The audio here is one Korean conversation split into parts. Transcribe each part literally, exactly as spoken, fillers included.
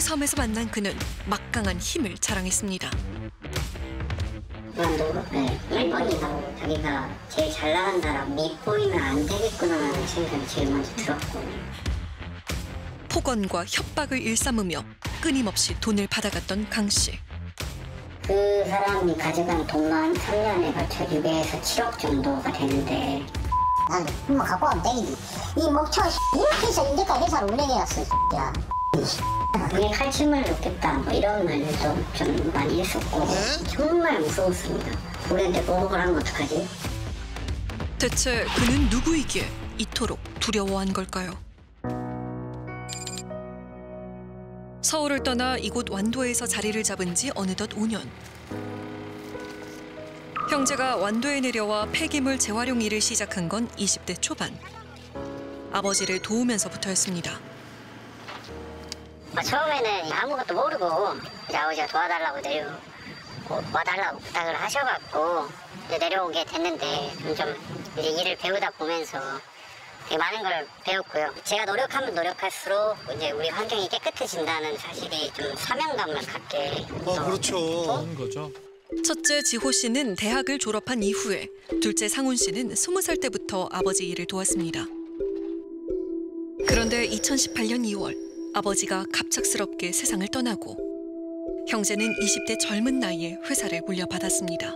섬에서 만난 그는 막강한 힘을 자랑했습니다. 완도 네, 일본이라고 자기가 제일 잘 나간다라고 밉보이면 안 되겠구나라는 생각이 제일 먼저 들었고, 폭언과 협박을 일삼으며 끊임없이 돈을 받아갔던 강 씨. 그 사람이 가져간 돈만 삼 년에 걸쳐 육에서 칠억 정도가 되는데, 난 뭐 갖고 가면 땡이지. 이 목표 이렇게 해서 이제까지 회사를 운영해왔어. 야. 우리 칼춤을 놓겠다 뭐 이런 말도 좀 많이 했었고 정말 무서웠습니다. 우리한테 보복을 하면 어떡하지? 대체 그는 누구이기에 이토록 두려워한 걸까요? 서울을 떠나 이곳 완도에서 자리를 잡은 지 어느덧 오 년. 형제가 완도에 내려와 폐기물 재활용 일을 시작한 건 이십 대 초반. 아버지를 도우면서부터였습니다. 처음에는 아무것도 모르고 이제 아버지가 도와달라고 내려 와달라고 부탁을 하셔갖고 이제 내려오게 됐는데, 점점 이제 일을 배우다 보면서 되게 많은 걸 배웠고요. 제가 노력하면 노력할수록 이제 우리 환경이 깨끗해진다는 사실이 좀 사명감을 갖게. 어, 그렇죠. 하는 거죠. 첫째 지호 씨는 대학을 졸업한 이후에, 둘째 상훈 씨는 스무 살 때부터 아버지 일을 도왔습니다. 그런데 이천십팔 년 이월 아버지가 갑작스럽게 세상을 떠나고 형제는 이십 대 젊은 나이에 회사를 물려받았습니다.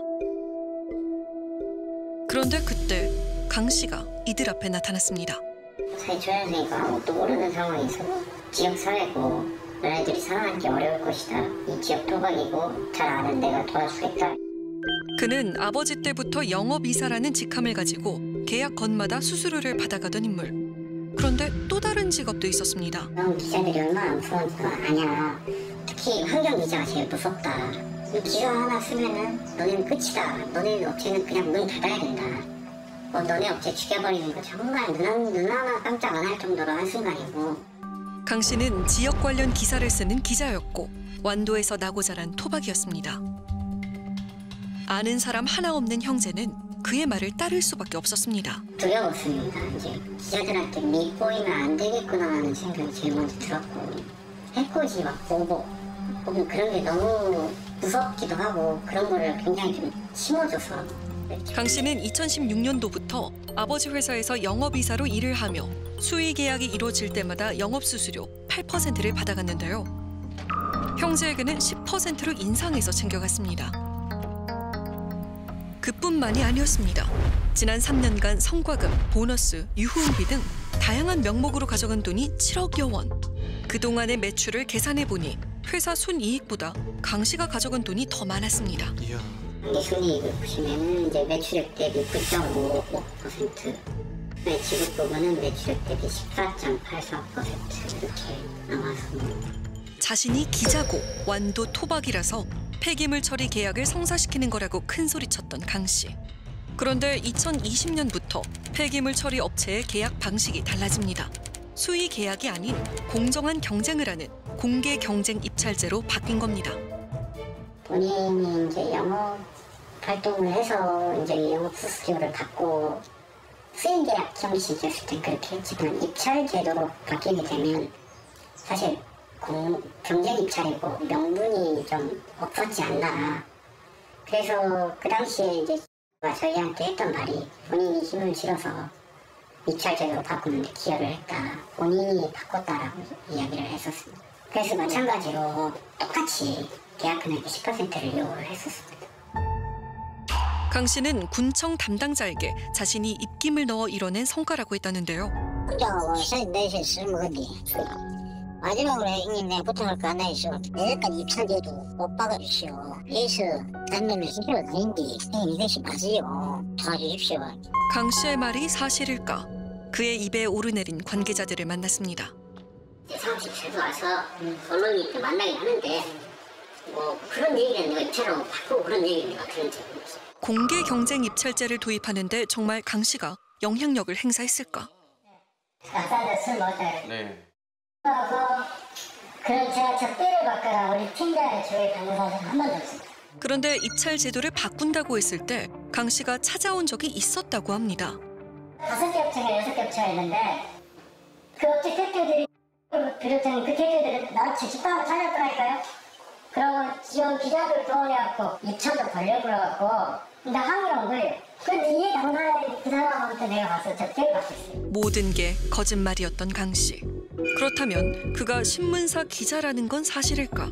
그런데 그때 강 씨가 이들 앞에 나타났습니다. 사회 초년생이고 아무것도 모르는 상황에서 지역사회고 너네들이 살아남기 어려울 것이다. 이 지역 토박이고 잘 아는 내가 도와주겠다. 그는 아버지 때부터 영업이사라는 직함을 가지고 계약 건마다 수수료를 받아가던 인물. 그런데 또 다른 직업도 있었습니다. 넌 기자들이 얼마나 무서운지 너 아냐. 특히 환경기자가 제일 무섭다. 이 기사 하나 쓰면은 너네는 끝이다. 너네 업체는 그냥 문 닫아야 된다. 뭐 너네 업체 죽여버리는 거 정말 눈, 눈 하나 깜짝 안 할 정도로 한순간이고. 강 씨는 지역 관련 기사를 쓰는 기자였고 완도에서 나고 자란 토박이었습니다. 아는 사람 하나 없는 형제는 그의 말을 따를 수밖에 없었습니다. 두려웠습니다. 이제 기자들한테 밉보이면 안 되겠구나라는 생각이 제일 먼저 들었고, 해코지 막 보복 혹은 그런 게 너무 무섭기도 하고 그런 거를 굉장히 좀 심어줘서. 강 씨는 이천십육 년도부터 아버지 회사에서 영업이사로 일을 하며 수의 계약이 이루어질 때마다 영업수수료 팔 퍼센트를 받아갔는데요. 형제에게는 십 퍼센트로 인상해서 챙겨갔습니다. 그뿐만이 아니었습니다. 지난 삼 년간 성과금, 보너스, 유후응비 등 다양한 명목으로 가져간 돈이 칠억여 원. 그동안의 매출을 계산해보니 회사 순이익보다 강 씨가 가져간 돈이 더 많았습니다. 이야. 이 순이익을 보시면 이제 매출액 대비 구 점 오오 퍼센트, 네, 지급 부분은 매출액 대비 십사 점 팔사 퍼센트 이렇게 나왔습니다. 자신이 기자고 완도 토박이라서 폐기물 처리 계약을 성사시키는 거라고 큰소리쳤던 강 씨. 그런데 이천이십 년부터 폐기물 처리 업체의 계약 방식이 달라집니다. 수의 계약이 아닌 공정한 경쟁을 하는 공개 경쟁 입찰제로 바뀐 겁니다. 본인이 이제 영업 활동을 해서 이제 영업 수수료를 받고 수의 계약 형식이었을 땐 그렇게 했지만 입찰 제도로 바뀌게 되면 사실 공, 경쟁 입찰이고 명분이 좀 없었지 않나. 그래서 그 당시에 이제 저희한테 했던 말이 본인이 힘을 실어서 입찰 제도로 바꾸는데 기여를 했다. 본인이 바꿨다라고 이야기를 했었습니다. 그래서 마찬가지로 똑같이 계약 금액의 십 퍼센트를 요구를 했었습니다. 강 씨는 군청 담당자에게 자신이 입김을 넣어 이뤄낸 성과라고 했다는데요. 군장하고 사실 내실 쓸모건데 마지막으로 형님 내가 부탁할 거 하나 있어. 내일까지 입찰제도 못 박아주시오. 여기서 단면을 힘들어 다닌데 형님 이것이 맞으요. 도와주십시오. 강 씨의 말이 사실일까? 그의 입에 오르내린 관계자들을 만났습니다. 사무실 자주 와서 언론이 이렇게 만나긴 하는데 뭐 그런 얘기는 내가 입찰로 바꾸고 그런 얘기는 내가 들은 적이 없어. 공개 경쟁 입찰제를 도입하는데 정말 강 씨가 영향력을 행사했을까? 아싸들 술 먹을 때 네. 그런 제가 적대를 받거나 우리 팀장의 주위에 가는 사실은 한 번도 없습니다. 그런데 입찰 제도를 바꾼다고 했을 때 강 씨가 찾아온 적이 있었다고 합니다. 다섯 개 업체가 여섯 개 업체가 있는데 그 업체 대표들이 그랬더니 그 대표들이 나한테 집단을 찾았더라니까요. 그러고 지금 기자들 동원해갖고 유차도 벌려버려갖고 나 항의를 온 거예요. 근데 이해 당사자인 그 사람한테 내가 가서 적대를 받고 있어요. 모든 게 거짓말이었던 강 씨. 그렇다면 그가 신문사 기자라는 건 사실일까?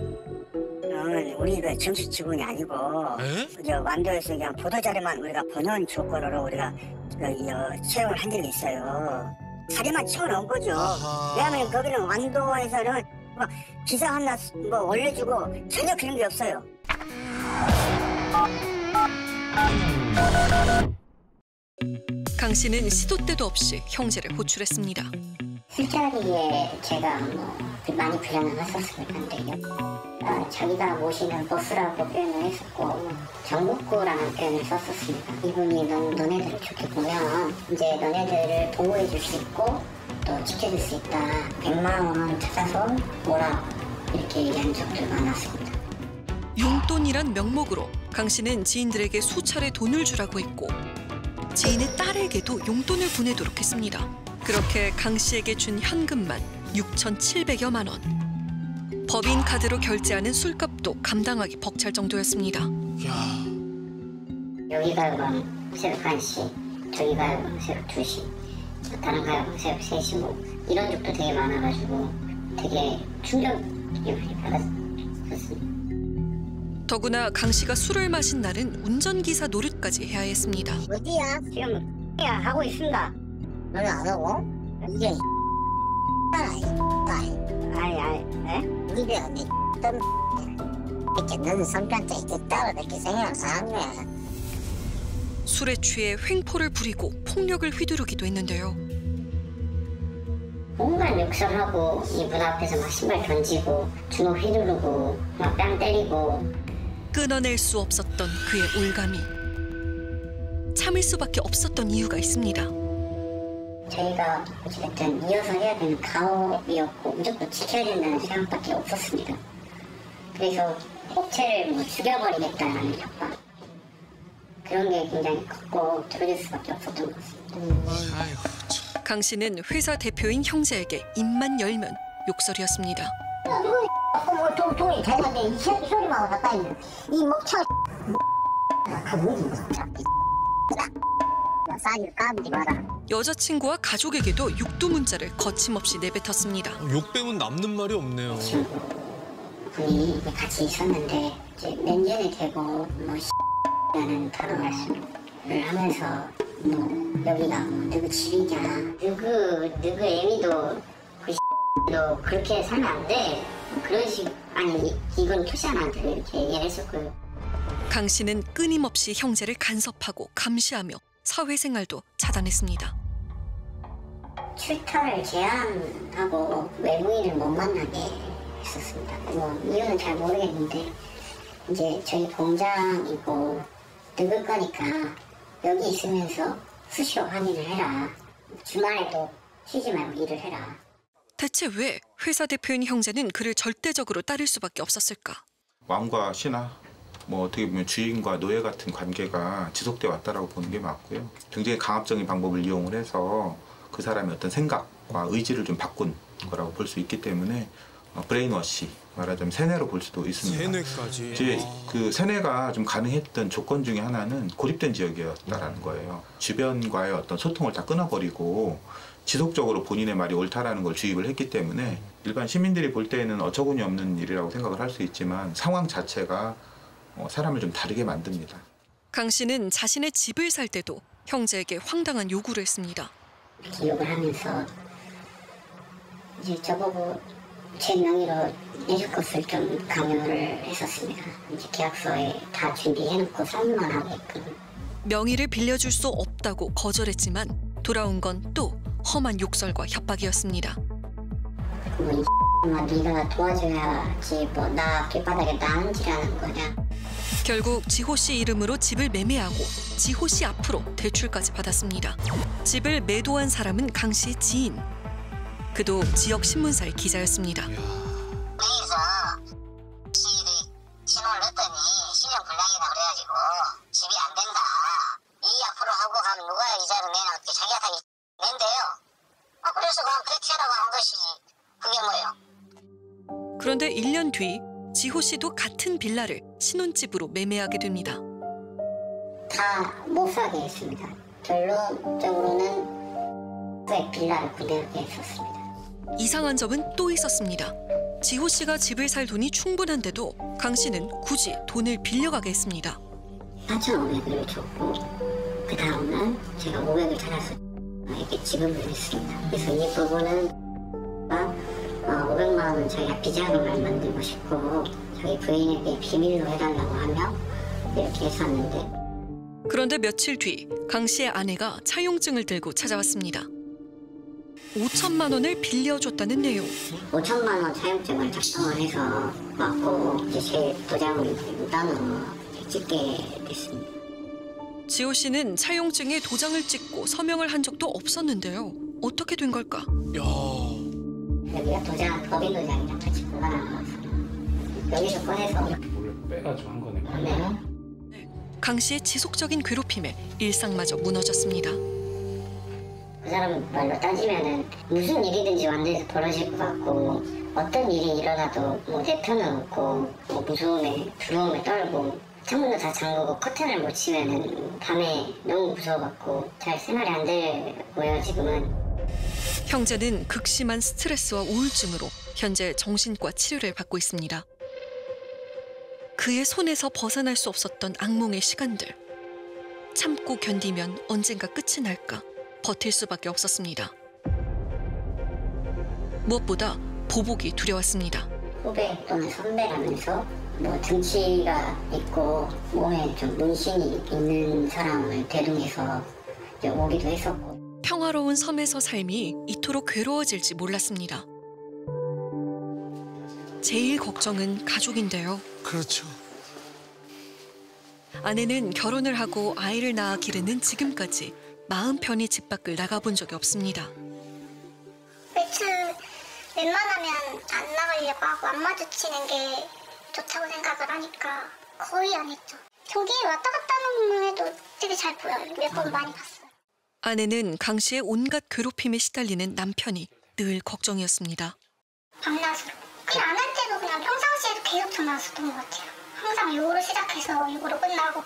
우리가 정식 직원이 아니고 저 완도에서 그냥 보도자료만 우리가 번원 조건으로 우리가 그, 어, 채용을 한 적이 있어요. 자료만 채워놓은 거죠. 아하. 왜냐하면 거기는 완도에서는 뭐 기사 하나 뭐 올려주고 전혀 그런 게 없어요. 강 씨는 시도 때도 없이 형제를 호출했습니다. 술자리에 제가 뭐 많이 불안을 했었을 건데요. 아, 자기가 모시는 보스라고 표현을 했었고 정국구라는 표현을 썼었습니다. 이분이 넌, 너네들을 좋게 보면 이제 너네들을 보호해 줄 수 있고 또 지켜줄 수 있다. 백만 원 찾아서 오라 이렇게 얘기한 적도 많았습니다. 용돈이란 명목으로 강 씨는 지인들에게 수차례 돈을 주라고 했고 지인의 딸에게도 용돈을 보내도록 했습니다. 그렇게 강 씨에게 준 현금만 육천칠백여만 원. 법인 카드로 결제하는 술값도 감당하기 벅찰 정도였습니다. 야. 여기 가요방 새벽 한 시, 저기 가요방 새벽 두 시, 다른 가요방 새벽 세 시 뭐 이런 적도 되게 많아가지고 되게 충격이 많이 받았었습니다. 더구나 강 씨가 술을 마신 날은 운전기사 노릇까지 해야 했습니다. 어디야? 지금 야 하고 있습니다. 너는 안 하고? 이게 아이 아이 에? 우리가 내 떤 이렇게 너는 손편자 이렇게 따로 이렇게 생각을 한 거야. 술에 취해 횡포를 부리고 폭력을 휘두르기도 했는데요. 온갖 욕설하고 이 문 앞에서 막 신발 던지고 주먹 휘두르고 막 뺨 때리고 끊어낼 수 없었던 그의 올감이 참을 수밖에 없었던 이유가 있습니다. 저희가 어찌됐든 이어서 해야 되는 가업이었고 무조건 지켜야 된다는 생각밖에 없었습니다. 그래서 업체를 뭐 죽여버리겠다는 협박 그런 게 굉장히 컸고 들어줄 수밖에 없었던 것 같습니다. 아이고, 참. 강 씨는 회사 대표인 형제에게 입만 열면 욕설이었습니다. 뭐 돈, 돈이 되는데 이 소리만 가까이 있는 이 목차 그 뭐지 싸질 까불지 마라. 여자친구와 가족에게도 육두 문자를 거침없이 내뱉었습니다. 욕 빼면 남는 말이 없네요. 분이 같이 있었는데 이제 몇 년이 되고 뭐 라는 단어 말씀을 하면서 뭐 여기가 뭐 누구 집이냐 누구 누구 애미도 그 너 그렇게 살면 안 돼 그런 식 아니 이건 표시하면 안 돼 이렇게 얘기를 했었고요. 강 씨는 끊임없이 형제를 간섭하고 감시하며 사회생활도 차단했습니다. 출타를 제한하고 외부인을 못 만나게 했었습니다. 뭐 이유는 잘 모르겠는데 이제 저희 공장이고 늙을 거니까 여기 있으면서 수시로 확인을 해라. 주말에도 쉬지 말고 일을 해라. 대체 왜 회사 대표인 형제는 그를 절대적으로 따를 수밖에 없었을까? 왕과 신하, 뭐 어떻게 보면 주인과 노예 같은 관계가 지속돼 왔다라고 보는 게 맞고요. 굉장히 강압적인 방법을 이용을 해서 그 사람의 어떤 생각과 의지를 좀 바꾼 거라고 볼 수 있기 때문에 브레인워시, 말하자면 세뇌로 볼 수도 있습니다. 세뇌까지. 이제 그 세뇌가 좀 가능했던 조건 중에 하나는 고립된 지역이었다라는 거예요. 주변과의 어떤 소통을 다 끊어버리고 지속적으로 본인의 말이 옳다라는 걸 주입을 했기 때문에 일반 시민들이 볼 때에는 어처구니 없는 일이라고 생각을 할 수 있지만 상황 자체가 사람을 좀 다르게 만듭니다. 강 씨는 자신의 집을 살 때도 형제에게 황당한 요구를 했습니다. 기록을 하면서 이제 저보고 제 명의로 내줄 것을 좀 강요를 했었습니다. 이제 계약서에 다 준비해놓고 사인만 하게끔. 명의를 빌려줄 수 없다고 거절했지만 돌아온 건 또 험한 욕설과 협박이었습니다. 뭐 이 뭐 네가 도와줘야지 뭐 나 길바닥에 나앉으라는 거냐. 결국 지호 씨 이름으로 집을 매매하고 지호 씨 앞으로 대출까지 받았습니다. 집을 매도한 사람은 강 씨의 지인. 그도 지역 신문사의 기자였습니다. 매에서 신호를 했더니 신용불량이다 그래가지고 집이 안 된다. 이 앞으로 하고 가면 누가 이자를 내나 어떻게 자기가 다 낸대요. 아, 그래서 그냥 그렇게 하라고 한 것이지. 일 년 뒤 지호 씨도 같은 빌라를 신혼집으로 매매하게 됩니다. 다 못 사게 했습니다. 결론적으로는 그 빌라를 구매하게 했었습니다. 이상한 점은 또 있었습니다. 지호 씨가 집을 살 돈이 충분한데도 강 씨는 굳이 돈을 빌려가게 했습니다. 사천오백을 줬고 그 다음은 제가 오백을 찾아서 이렇게 지급을 했습니다. 그래서 이 부분은 오백만 원은 자기가 비자금을 만들고 싶고 자기 부인에게 비밀로 해달라고 하며 이렇게 했었는데, 그런데 며칠 뒤 강 씨의 아내가 차용증을 들고 찾아왔습니다. 오천만 원을 빌려줬다는 내용. 오천만 원 차용증을 작성을 해서 왔고 이제 제 도장을 따로 찍게 됐습니다. 지호 씨는 차용증에 도장을 찍고 서명을 한 적도 없었는데요. 어떻게 된 걸까? 야. 여기가 도장, 법인 도장이랑 같이 보관한 거였어요. 여기서 꺼내서 몰래 빼가지고 한 거네. 네. 강 씨의 지속적인 괴롭힘에 일상마저 무너졌습니다. 그 사람 말로 따지면은 무슨 일이든지 완전히 벌어질 것 같고 어떤 일이 일어나도 뭐 대표는 없고 뭐 무서움에 두려움에 떨고 창문도 다 잠그고 커튼을 못 치면은 밤에 너무 무서워갖고 잘 생활이 안 되고요 지금은. 형제는 극심한 스트레스와 우울증으로 현재 정신과 치료를 받고 있습니다. 그의 손에서 벗어날 수 없었던 악몽의 시간들. 참고 견디면 언젠가 끝이 날까 버틸 수밖에 없었습니다. 무엇보다 보복이 두려웠습니다. 후배 또는 선배라면서 뭐 등치가 있고 몸에 좀 문신이 있는 사람을 대동해서 이제 오기도 했었고. 평화로운 섬에서 삶이 이토록 괴로워질지 몰랐습니다. 제일 걱정은 가족인데요. 그렇죠. 아내는 결혼을 하고 아이를 낳아 기르는 지금까지 마음 편히 집 밖을 나가본 적이 없습니다. 외출 웬만하면 안 나가려고 하고 안 마주치는 게 좋다고 생각을 하니까 거의 안 했죠. 저기 왔다 갔다 하는 것만 해도 되게 잘 보여요. 몇 번 많이 봤어요. 아내는 강 씨의 온갖 괴롭힘에 시달리는 남편이 늘 걱정이었습니다. 밤낮으로. 그냥 안 할 때도 그냥 평상시에도 계속 전화 왔었던 것 같아요. 항상 욕으로 시작해서 욕으로 끝나고.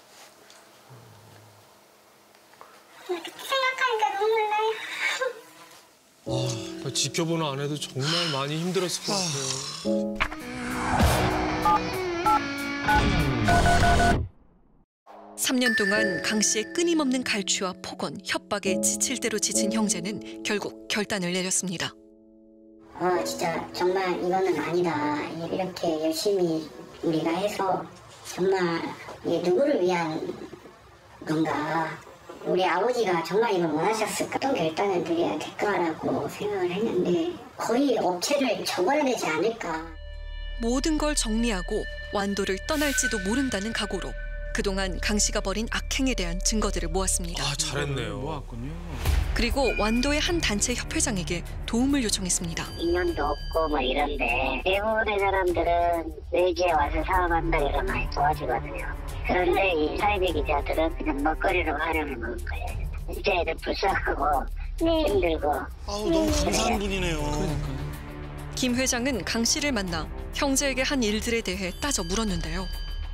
그때 생각하니까 눈물 나요. 와, 지켜보는 아내도 정말 많이 힘들었을 것 같아요. 삼 년 동안 강 씨의 끊임없는 갈취와 폭언, 협박에 지칠 대로 지친 형제는 결국 결단을 내렸습니다. 아 진짜 정말 이거는 아니다. 이렇게 열심히 우리가 해서 정말 이게 누구를 위한 건가. 우리 아버지가 정말 이걸 원하셨을까. 어떤 결단을 드려야 될까라고 생각을 했는데 거의 업체를 접어야 되지 않을까. 모든 걸 정리하고 완도를 떠날지도 모른다는 각오로 그동안 강 씨가 벌인 악행에 대한 증거들을 모았습니다. 아, 잘했네요. 모았군요. 그리고 완도의 한 단체 협회장에게 도움을 요청했습니다. 인연도 없고 뭐 이런데 대부분의 사람들은 외지에 와서 사업한다 이러면 많이 도와주거든요. 그런데 이 사이비 기자들은 그냥 먹거리로 활용해 먹을 거예요. 진짜 애들 불쌍하고 네. 힘들고. 아우 너무 감사한 분이네요. 김 회장은 강 씨를 만나 형제에게 한 일들에 대해 따져 물었는데요.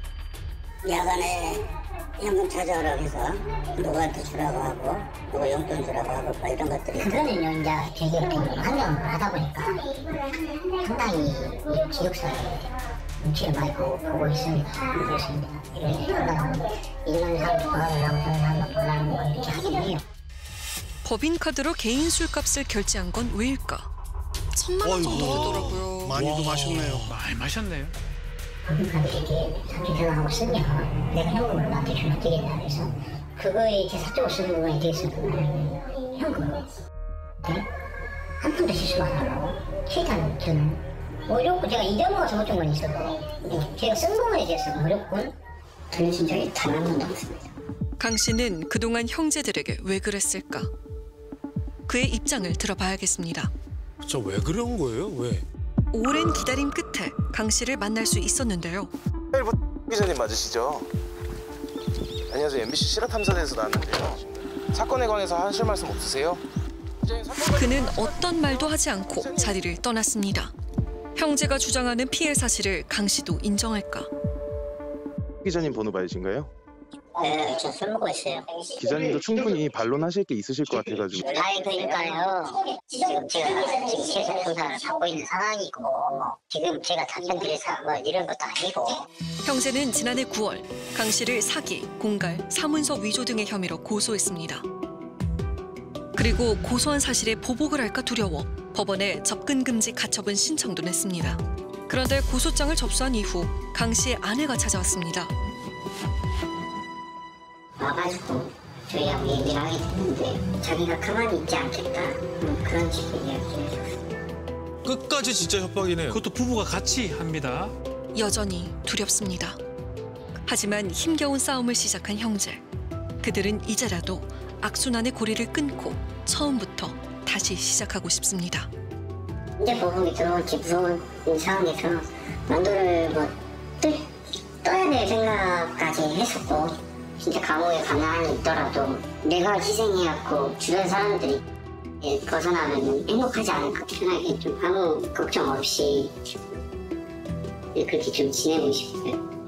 야간에 현금 찾아오라고 해서 누구한테 주라고 하고 누구 용돈 주라고 하고 뭐 이런 것들이. 그거는 이제 되게 환경을 하다 보니까 상당히 기숙사에 눈치를 많이 보고, 보고 있습니다. 그렇습니다. 이런 생각은 이런 사람 도와달라고 하는 사람 도와달라고 뭐 이렇게 하긴 해요. 법인카드로 개인 술값을 결제한 건 왜일까? 천만 원 정도 되더라고요. 많이도 마셨네요. 많이 마셨네요. 법인카드 이렇게 사기 생각하고 쓰면 내가 현금을 나한테 주면 되겠다 그래서 그거에 이제 사적으로 쓰는 부분에 대해서는 현금 네? 한 푼도 실수 안 하고 최대한 저는 어렵고 제가 잊어먹어서 잘못된 건 있어도 제가 쓴 부분에 대해서는 어렵고 돌려준 적이 단 한 번도 없습니다. 강 씨는 그동안 형제들에게 왜 그랬을까? 그의 입장을 들어봐야겠습니다. 저 왜 그런 거예요? 왜? 오랜 기다림 끝에 강 씨를 만날 수 있었는데요. 기자님 맞으시죠? 안녕하세요. 엠비씨 실화탐사대에서 나왔는데요. 사건에 관해서 하실 말씀 없으세요? 그는 어떤 말도 하지 않고 자리를 떠났습니다. 형제가 주장하는 피해 사실을 강 씨도 인정할까? 기자님 번호 받으신가요? 네, 저 술 먹고 있어요. 기자님도 충분히 반론하실 게 있으실 것 같아가지고. 아니 그러니까요. 지금 제가 지금 실사 조사를 받고 있는 상황이고 지금 제가 답변 드려서 뭐 이런 것도 아니고. 형제는 지난해 구월 강 씨를 사기, 공갈, 사문서 위조 등의 혐의로 고소했습니다. 그리고 고소한 사실에 보복을 할까 두려워 법원에 접근 금지 가처분 신청도 냈습니다. 그런데 고소장을 접수한 이후 강 씨의 아내가 찾아왔습니다. 와가지고 저희하고 얘기를 하게 됐는데 자기가 가만히 있지 않겠다 음, 그런 식의 이야기를 해줬어요. 끝까지 진짜 협박이네요. 그것도 부부가 같이 합니다. 여전히 두렵습니다. 하지만 힘겨운 싸움을 시작한 형제. 그들은 이제라도 악순환의 고리를 끊고 처음부터 다시 시작하고 싶습니다. 이제 보복이 들어올지 무서운 상황에서 만두를 뭐 떠, 떠야 될 생각까지 했었고 진짜 감옥에 가난이 있더라도 내가 희생해갖고 주변 사람들이 벗어나면 행복하지 않을까 편하게 좀 아무 걱정 없이 그렇게 좀 지내고 싶어요.